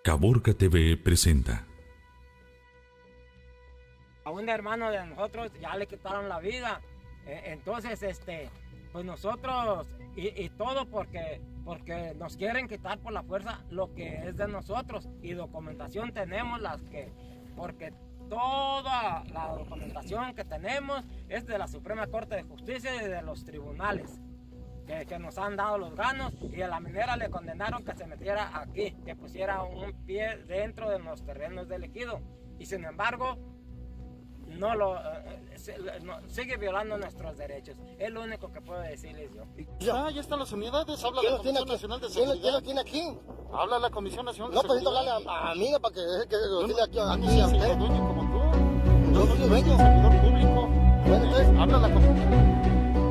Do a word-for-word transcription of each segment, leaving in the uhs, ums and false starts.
Caborca T V presenta. A un hermano de nosotros ya le quitaron la vida. Entonces, este, pues nosotros, y, y todo porque, porque nos quieren quitar por la fuerza lo que es de nosotros. Y documentación tenemos las que, porque toda la documentación que tenemos es de la Suprema Corte de Justicia y de los tribunales que, que nos han dado los ganos, y a la minera le condenaron que se metiera aquí, que pusiera un pie dentro de los terrenos del ejido, y sin embargo no lo eh, se, no, sigue violando nuestros derechos. Es lo único que puedo decirles yo. Ya, ya están las unidades, habla la Comisión Nacional de Seguridad. ¿Quién lo tiene aquí? Habla la Comisión Nacional de No, Seguridad. pues necesito hablarle a, a mí para que, que lo tiene aquí, No, aquí no, a no, usted. dueño como tú. Yo No soy soy dueño. servidor público. Bueno, entonces, Habla la Comisión.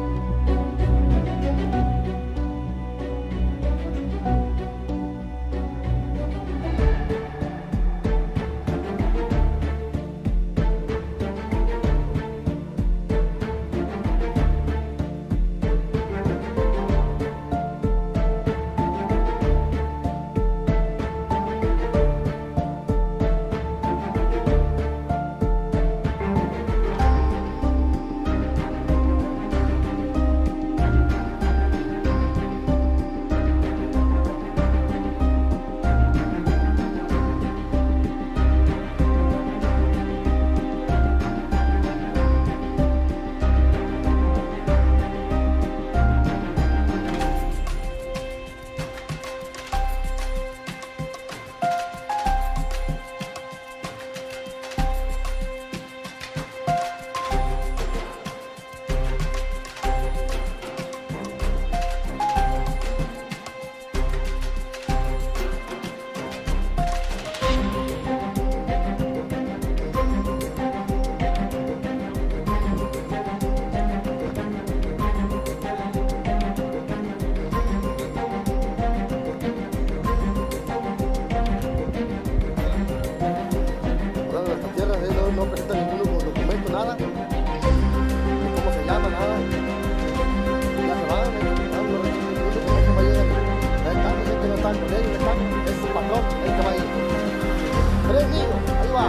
hablando de esta tierra, eh, no, no presenta ningún documento, nada. Ni cómo se llama, nada. Ya se van, eh, no, no reciben ningún documento para ir. Ahí están, dicen que no están con ellos, están, es su patrón, el que va a ir. Tres niños, ahí va.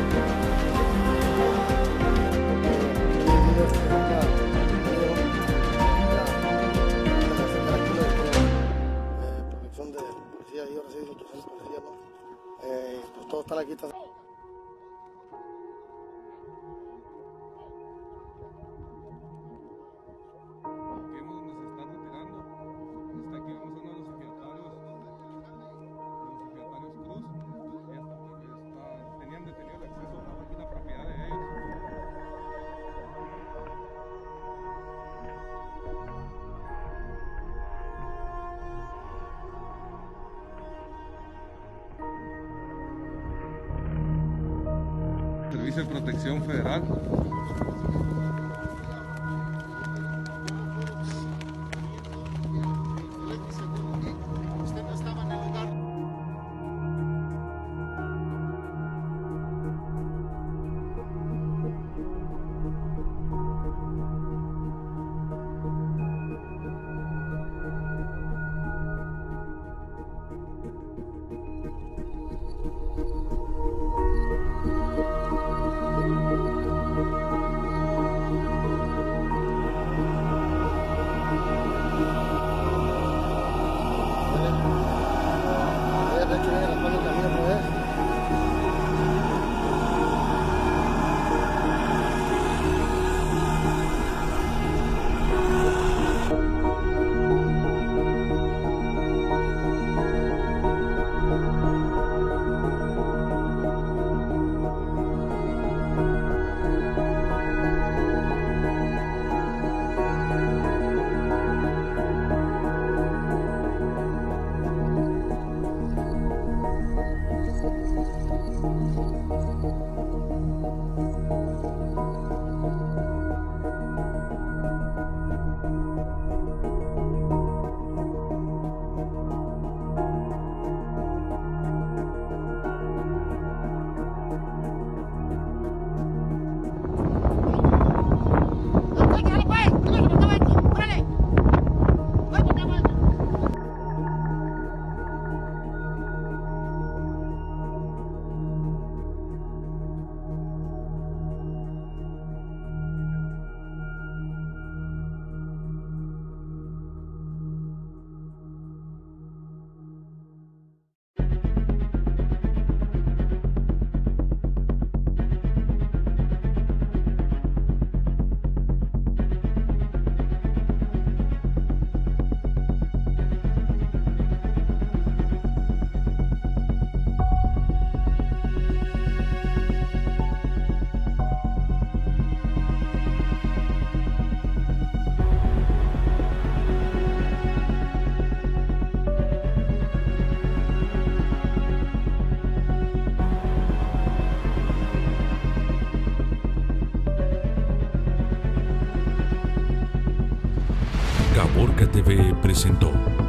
Protección de policía, yo recibo instrucciones de policía, ¿no? Eh, pues todos están aquí. Están... Aquí hemos donde se están retirando. Está aquí, vamos a uno de los ejidatarios, los ejidatarios Cruz. Ya está, porque está, tenían detenido el acceso a una máquina propiedad de ellos. Servicio de Protección Federal. Usted no estaba en el lugar. T V presentó.